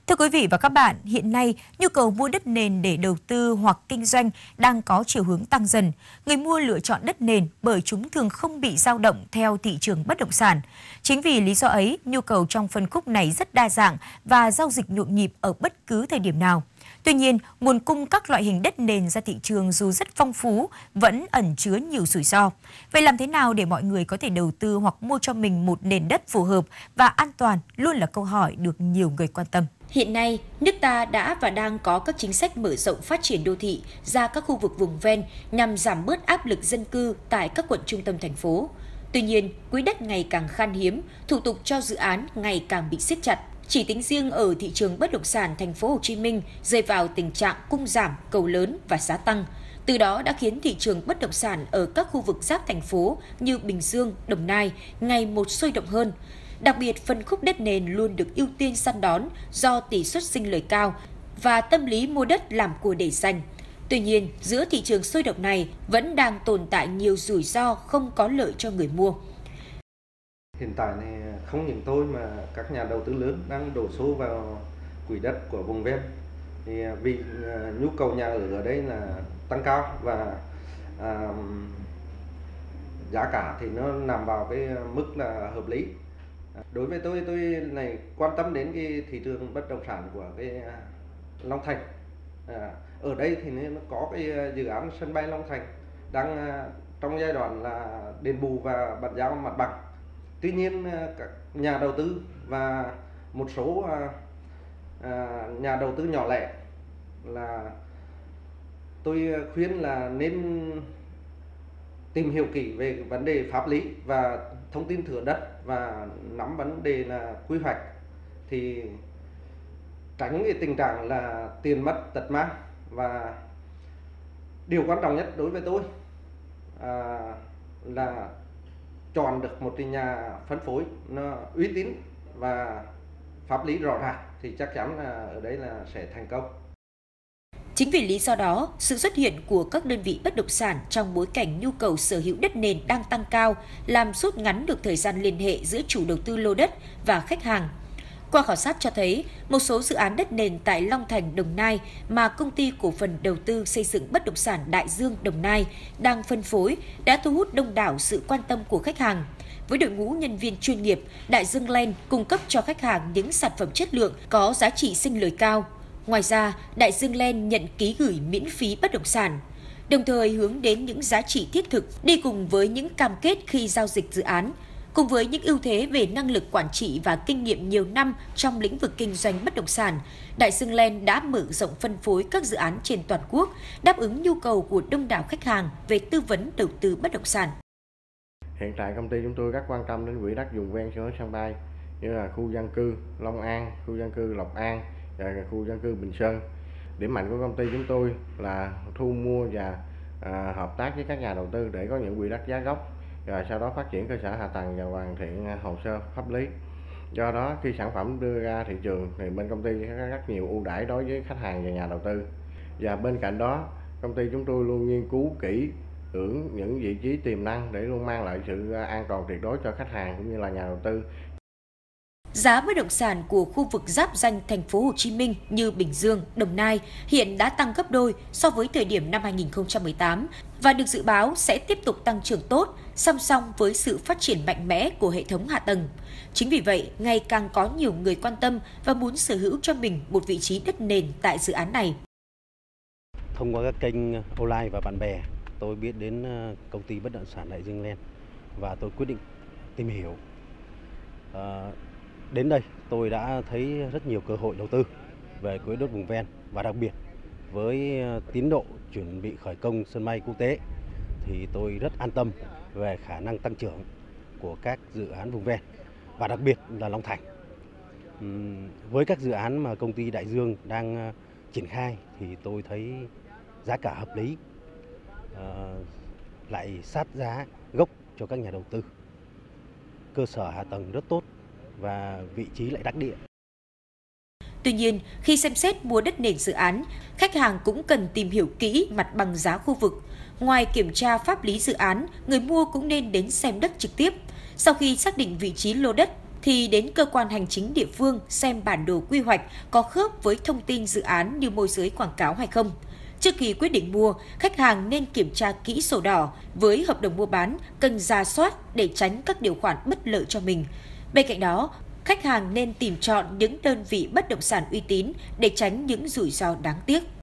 Thưa quý vị và các bạn, hiện nay nhu cầu mua đất nền để đầu tư hoặc kinh doanh đang có chiều hướng tăng dần. Người mua lựa chọn đất nền bởi chúng thường không bị dao động theo thị trường bất động sản. Chính vì lý do ấy, nhu cầu trong phân khúc này rất đa dạng và giao dịch nhộn nhịp ở bất cứ thời điểm nào. Tuy nhiên, nguồn cung các loại hình đất nền ra thị trường dù rất phong phú, vẫn ẩn chứa nhiều rủi ro. Vậy làm thế nào để mọi người có thể đầu tư hoặc mua cho mình một nền đất phù hợp và an toàn luôn là câu hỏi được nhiều người quan tâm. Hiện nay, nước ta đã và đang có các chính sách mở rộng phát triển đô thị ra các khu vực vùng ven nhằm giảm bớt áp lực dân cư tại các quận trung tâm thành phố. Tuy nhiên, quỹ đất ngày càng khan hiếm, thủ tục cho dự án ngày càng bị siết chặt. Chỉ tính riêng ở thị trường bất động sản thành phố Hồ Chí Minh rơi vào tình trạng cung giảm, cầu lớn và giá tăng. Từ đó đã khiến thị trường bất động sản ở các khu vực giáp thành phố như Bình Dương, Đồng Nai ngày một sôi động hơn. Đặc biệt, phân khúc đất nền luôn được ưu tiên săn đón do tỷ suất sinh lời cao và tâm lý mua đất làm của để dành. Tuy nhiên, giữa thị trường sôi động này vẫn đang tồn tại nhiều rủi ro không có lợi cho người mua. Hiện tại này không những tôi mà các nhà đầu tư lớn đang đổ số vào quỹ đất của vùng ven. Thì vì nhu cầu nhà ở đây là tăng cao và giá cả thì nó nằm vào cái mức là hợp lý. Đối với tôi này quan tâm đến cái thị trường bất động sản của cái Long Thành. Ở đây thì nó có cái dự án sân bay Long Thành đang trong giai đoạn là đền bù và bàn giao mặt bằng. Tuy nhiên các nhà đầu tư và một số nhà đầu tư nhỏ lẻ là tôi khuyên là nên tìm hiểu kỹ về vấn đề pháp lý và thông tin thửa đất và nắm vấn đề là quy hoạch thì tránh cái tình trạng là tiền mất tật mang. Và điều quan trọng nhất đối với tôi là chọn được một cái nhà phân phối nó uy tín và pháp lý rõ ràng thì chắc chắn là ở đây là sẽ thành công. Chính vì lý do đó, sự xuất hiện của các đơn vị bất động sản trong bối cảnh nhu cầu sở hữu đất nền đang tăng cao làm rút ngắn được thời gian liên hệ giữa chủ đầu tư lô đất và khách hàng. Qua khảo sát cho thấy, một số dự án đất nền tại Long Thành, Đồng Nai mà Công ty Cổ phần Đầu tư Xây dựng Bất động sản Đại Dương, Đồng Nai đang phân phối đã thu hút đông đảo sự quan tâm của khách hàng. Với đội ngũ nhân viên chuyên nghiệp, Đại Dương Land cung cấp cho khách hàng những sản phẩm chất lượng có giá trị sinh lời cao. Ngoài ra, Đại Dương Land nhận ký gửi miễn phí bất động sản, đồng thời hướng đến những giá trị thiết thực đi cùng với những cam kết khi giao dịch dự án. Cùng với những ưu thế về năng lực quản trị và kinh nghiệm nhiều năm trong lĩnh vực kinh doanh bất động sản, Đại Dương Land đã mở rộng phân phối các dự án trên toàn quốc, đáp ứng nhu cầu của đông đảo khách hàng về tư vấn đầu tư bất động sản. Hiện tại công ty chúng tôi rất quan tâm đến quỹ đất vùng ven sân bay như là khu dân cư Long An, khu dân cư Lộc An và khu dân cư Bình Sơn. Điểm mạnh của công ty chúng tôi là thu mua và hợp tác với các nhà đầu tư để có những quỹ đất giá gốc, rồi sau đó phát triển cơ sở hạ tầng và hoàn thiện hồ sơ pháp lý. Do đó khi sản phẩm đưa ra thị trường thì bên công ty có rất nhiều ưu đãi đối với khách hàng và nhà đầu tư. Và bên cạnh đó, công ty chúng tôi luôn nghiên cứu kỹ lưỡng những vị trí tiềm năng để luôn mang lại sự an toàn tuyệt đối cho khách hàng cũng như là nhà đầu tư. Giá bất động sản của khu vực giáp ranh thành phố Hồ Chí Minh như Bình Dương, Đồng Nai hiện đã tăng gấp đôi so với thời điểm năm 2018 và được dự báo sẽ tiếp tục tăng trưởng tốt song song với sự phát triển mạnh mẽ của hệ thống hạ tầng. Chính vì vậy, ngày càng có nhiều người quan tâm và muốn sở hữu cho mình một vị trí đất nền tại dự án này. Thông qua các kênh online và bạn bè, tôi biết đến công ty bất động sản Đại Dương Land và tôi quyết định tìm hiểu. Đến đây tôi đã thấy rất nhiều cơ hội đầu tư về quỹ đất vùng ven và đặc biệt với tiến độ chuẩn bị khởi công sân bay quốc tế thì tôi rất an tâm về khả năng tăng trưởng của các dự án vùng ven và đặc biệt là Long Thành. Với các dự án mà công ty Đại Dương đang triển khai thì tôi thấy giá cả hợp lý, lại sát giá gốc cho các nhà đầu tư. Cơ sở hạ tầng rất tốt và vị trí lại đắc địa. Tuy nhiên, khi xem xét mua đất nền dự án, khách hàng cũng cần tìm hiểu kỹ mặt bằng giá khu vực. Ngoài kiểm tra pháp lý dự án, người mua cũng nên đến xem đất trực tiếp. Sau khi xác định vị trí lô đất, thì đến cơ quan hành chính địa phương xem bản đồ quy hoạch có khớp với thông tin dự án như môi giới quảng cáo hay không. Trước khi quyết định mua, khách hàng nên kiểm tra kỹ sổ đỏ với hợp đồng mua bán, cần rà soát để tránh các điều khoản bất lợi cho mình. Bên cạnh đó, khách hàng nên tìm chọn những đơn vị bất động sản uy tín để tránh những rủi ro đáng tiếc.